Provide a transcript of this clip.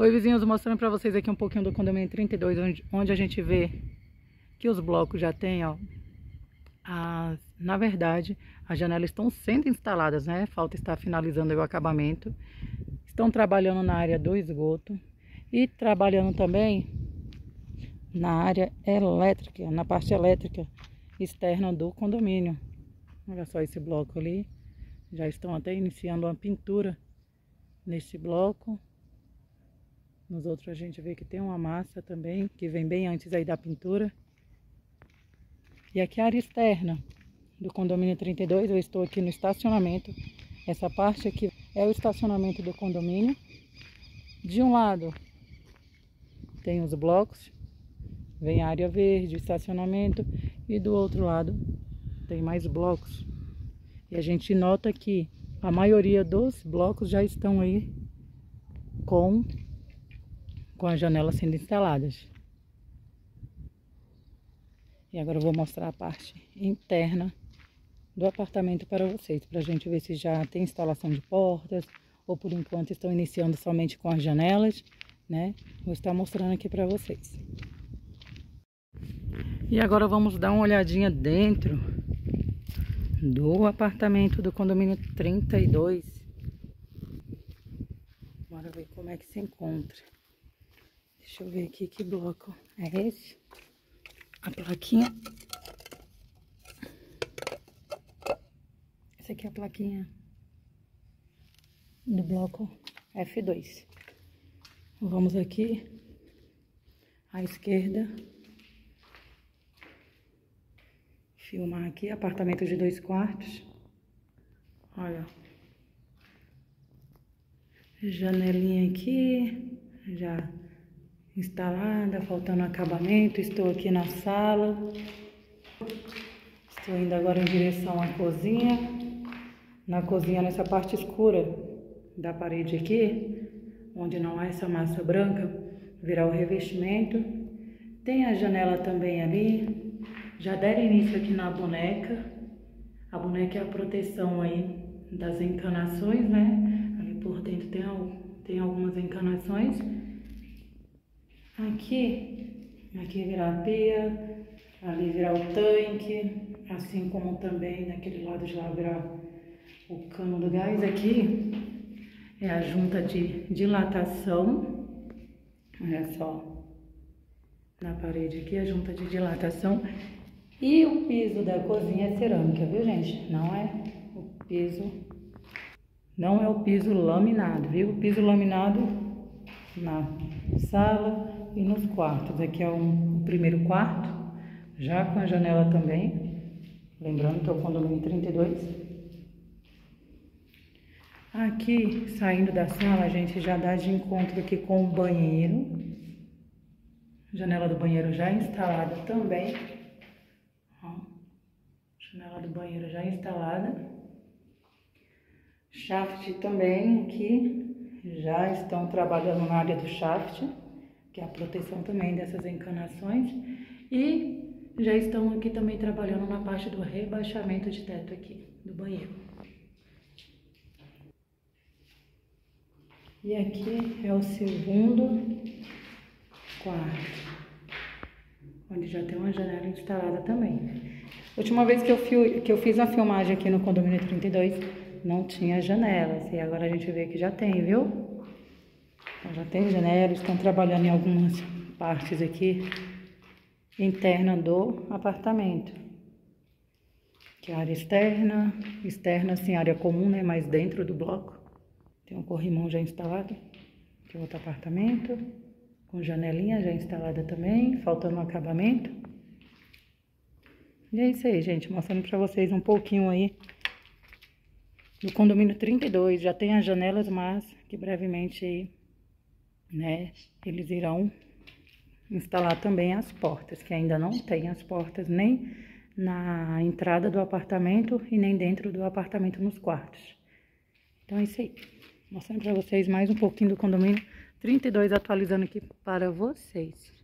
Oi, vizinhos, mostrando para vocês aqui um pouquinho do condomínio 32, onde a gente vê que os blocos já tem, ó. Na verdade, as janelas estão sendo instaladas, né? Falta estar finalizando o acabamento. Estão trabalhando na área do esgoto e trabalhando também na área elétrica, na parte elétrica externa do condomínio. Olha só esse bloco ali. Já estão até iniciando uma pintura nesse bloco. Nos outros a gente vê que tem uma massa também, que vem bem antes aí da pintura. E aqui a área externa do condomínio 32, eu estou aqui no estacionamento. Essa parte aqui é o estacionamento do condomínio. De um lado tem os blocos, vem a área verde, o estacionamento, e do outro lado tem mais blocos. E a gente nota que a maioria dos blocos já estão aí com as janelas sendo instaladas. E agora eu vou mostrar a parte interna do apartamento para vocês, para a gente ver se já tem instalação de portas, ou por enquanto estão iniciando somente com as janelas, né? Vou estar mostrando aqui para vocês. E agora vamos dar uma olhadinha dentro do apartamento do condomínio 32. Bora ver como é que se encontra. Deixa eu ver aqui que bloco é esse. A plaquinha. Essa aqui é a plaquinha do bloco F2. Vamos aqui à esquerda. Filmar aqui, apartamento de 2 quartos. Olha. Janelinha aqui, já instalada, faltando acabamento. Estou aqui na sala. Estou indo agora em direção à cozinha. Na cozinha, nessa parte escura da parede aqui, onde não há essa massa branca, virá o revestimento. Tem a janela também ali. Já deram início aqui na boneca. A boneca é a proteção aí das encanações, né? Ali por dentro tem algumas encanações. Aqui virá a pia, ali virá o tanque, assim como também naquele lado de lá virá o cano do gás. Aqui é a junta de dilatação, olha só, na parede aqui a junta de dilatação. E o piso da cozinha é cerâmica, viu, gente? Não é o piso laminado, viu? O piso laminado na sala e nos quartos. Aqui é o primeiro quarto, já com a janela também. Lembrando que é o condomínio 32. Aqui, saindo da sala, a gente já dá de encontro aqui com o banheiro. Janela do banheiro já instalada também. Ó, janela do banheiro já instalada. Shaft também aqui. Já estão trabalhando na área do shaft, que é a proteção também dessas encanações. E já estão aqui também trabalhando na parte do rebaixamento de teto aqui do banheiro. E aqui é o segundo quarto, onde já tem uma janela instalada também. Última vez que eu fiz a filmagem aqui no condomínio 32, não tinha janelas. E agora a gente vê que já tem, viu? Já tem janela, estão trabalhando em algumas partes aqui interna do apartamento. Que é a área externa, assim, área comum, né? Mas dentro do bloco. Tem um corrimão já instalado. Aqui é outro apartamento, com janelinha já instalada também, faltando um acabamento. E é isso aí, gente, mostrando pra vocês um pouquinho aí do condomínio 32. Já tem as janelas, mas que brevemente aí, né, eles irão instalar também as portas, que ainda não tem as portas nem na entrada do apartamento e nem dentro do apartamento nos quartos. Então é isso aí, mostrando para vocês mais um pouquinho do condomínio 32, atualizando aqui para vocês.